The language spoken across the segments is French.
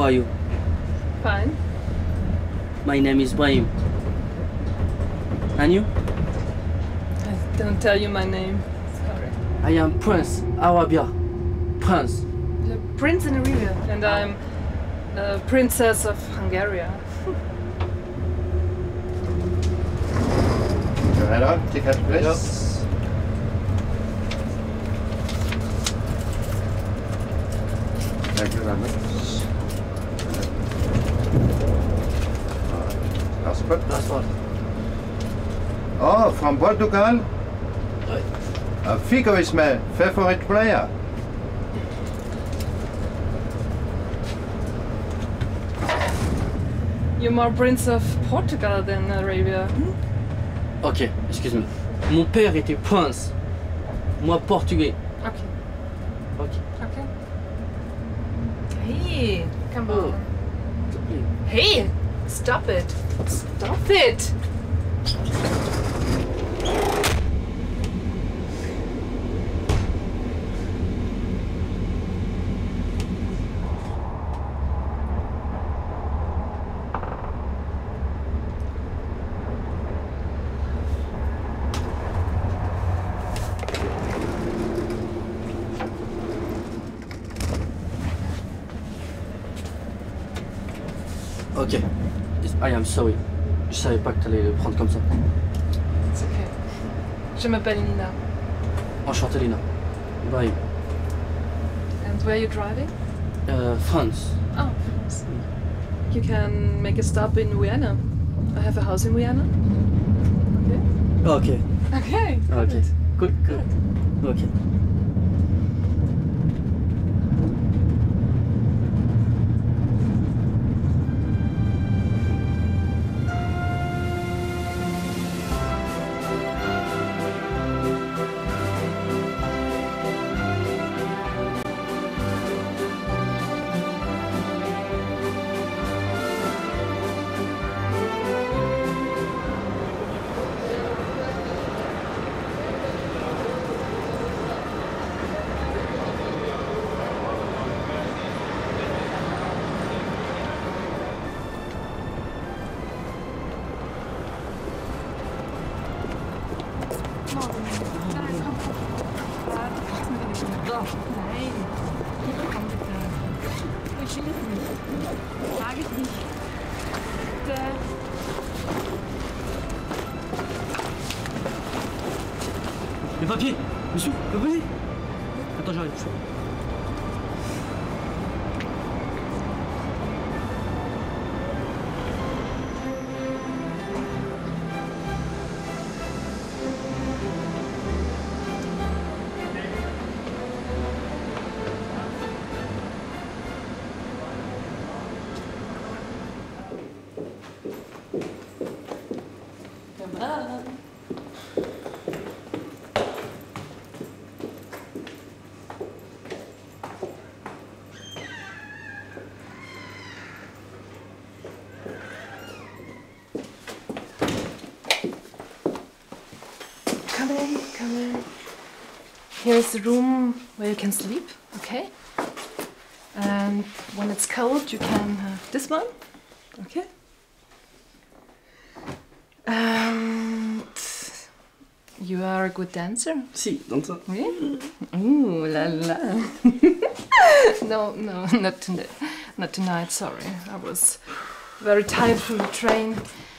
are you? Fine. My name is Brahim. And you? I don't tell you my name. Sorry. I am Prince Arabia. Prince. The Prince in Arabia. And I'm Princess of Hungary. Go ahead on, take out please. Yes. Thank you very much. Last one. Last one. Oh, from Portugal? Right. Figo is my favorite player. You're more Prince of Portugal than Arabia. Ok, excuse-moi. Mon père était prince. Moi, portugais. Okay. Ok. Okay. Hey, come Oh. on. Hey, stop it. Stop it. Ok. I am sorry. Je savais pas que t'allais le prendre comme ça. It's okay. Je m'appelle Nina. Enchanté, Lina. Bye. And where are you driving? France. Oh, France. You can make a stop in Vienna. I have a house in Vienna. Ok. Okay. Ok. Good. Cool, cool. Ok. Nein, komm bitte. Ich will es nicht. Sag es nicht. Bitte. Les papiers. Monsieur, le papier. Attends, j'arrive. Come in. Here is the room where you can sleep, okay? And when it's cold, you can have this one, okay? And you are a good dancer? Si, donc ça. Oui? Ooh, la la. No, not tonight. Not tonight, sorry. I was very tired from the train.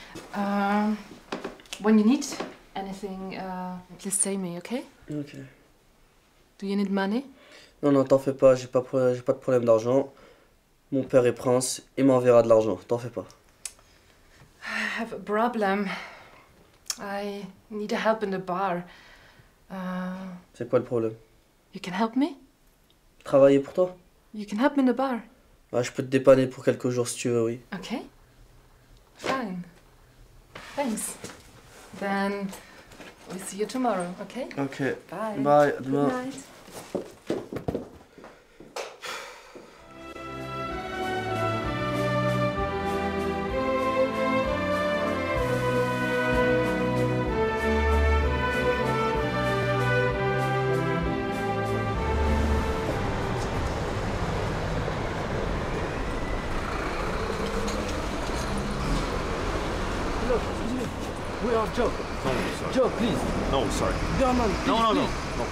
When you need anything, please say me, okay? Ok. Do you need money? Non, non, t'en fais pas, j'ai pas de problème d'argent. Mon père est prince, il m'enverra de l'argent, t'en fais pas. I have a problem. I need a help in the bar. C'est quoi le problème? You can help me? Travailler pour toi? You can help me in the bar. Ouais, je peux te dépanner pour quelques jours si tu veux, oui. Okay. Fine. Thanks. Then we'll see you tomorrow, okay? Ok. Bye. Bye, à Good demain. night. are Joe. No, sorry. Joe, please. No, sorry. Come on. No, no, no. please. No.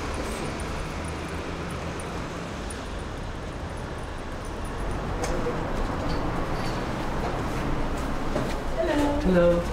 Hello.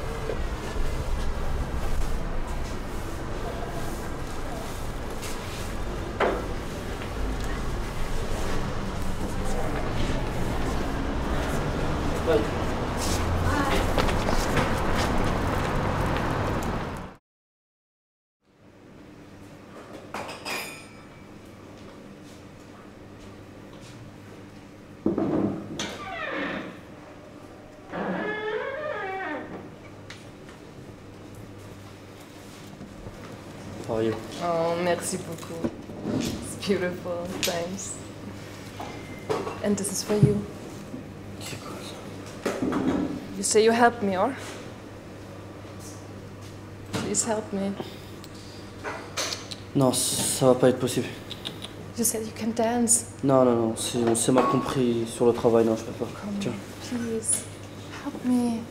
How are you? Oh, merci beaucoup. It's beautiful. Thanks. And this is for you. C'est quoi ça? You say you help me, or? Please help me. Non, ça va pas être possible. You said you can dance. Non, non, non, on s'est mal compris sur le travail, non, je peux pas. Come, Tiens. please. Help me.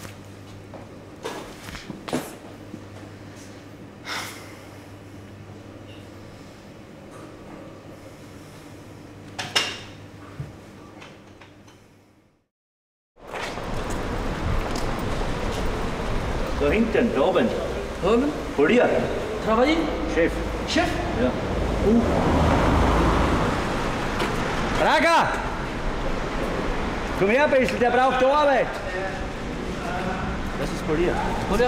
Da hinten, da oben. Oben? Vor dir. Travailler? Chef. Chef? Ja. Raga! Komm her ein bisschen, der braucht Arbeit. Das ist vor dir. Oder?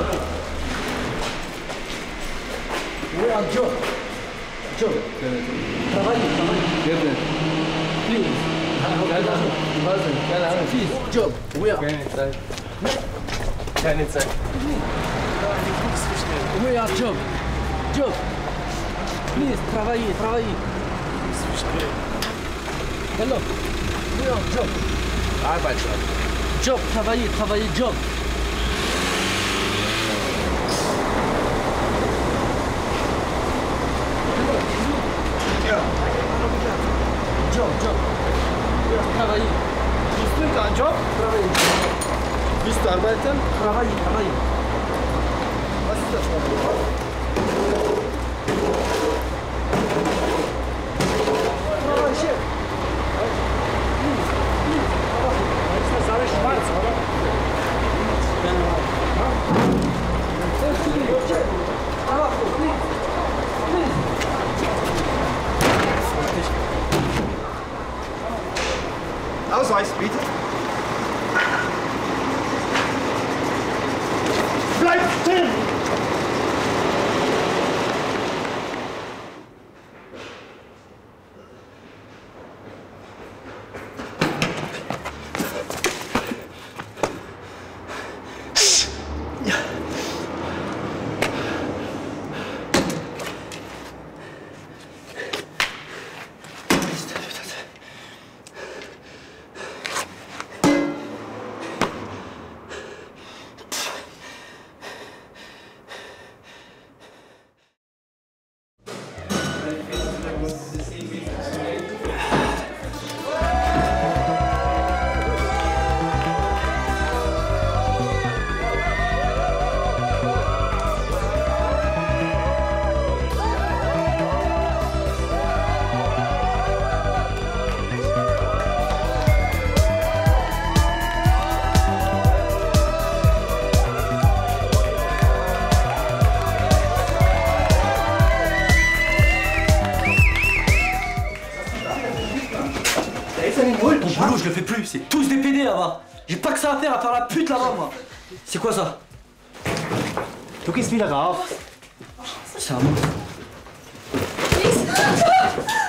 Where are Joe? Joe. Travailler. Please. Please. Joe. Where? Keine Zeit. Where are Joe? Joe. Please, travailler. Hello. Where are Joe? Arbeit schon. Job, travailler, job. Ja. Job. Travailler. Bist du da, Job? Travailler. Bist du arbeiten? Travailler. Was ist das? Travailler, Chef. Ist das alles schwarz, oder? Ausweis, bitte. Bleib stehen! Mon boulot, je le fais plus, c'est tous des PD là-bas. J'ai pas que ça à faire à faire la pute là-bas, moi. C'est quoi ça? Du gehst wieder rauf. C'est un monstre. Please.